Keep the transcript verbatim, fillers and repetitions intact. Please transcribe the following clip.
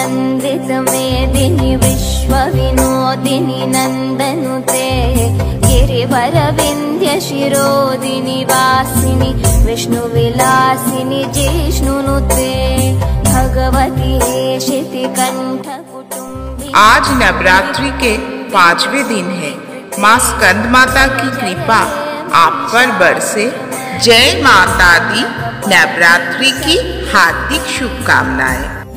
नन्दित मेदिनि विश्वविनोदिनि नन्दनुते गिरिवर विन्ध्य शिरोदिनि वासिनि विष्णुविलासिनि जिष्णुनुते भगवती हेशिति कंठ कुटुम्बी। आज नवरात्रि के पांचवें दिन है। माँ स्कंद माता की कृपा आप पर बरसे। जय माता दी। नवरात्रि की हार्दिक शुभकामनाएं।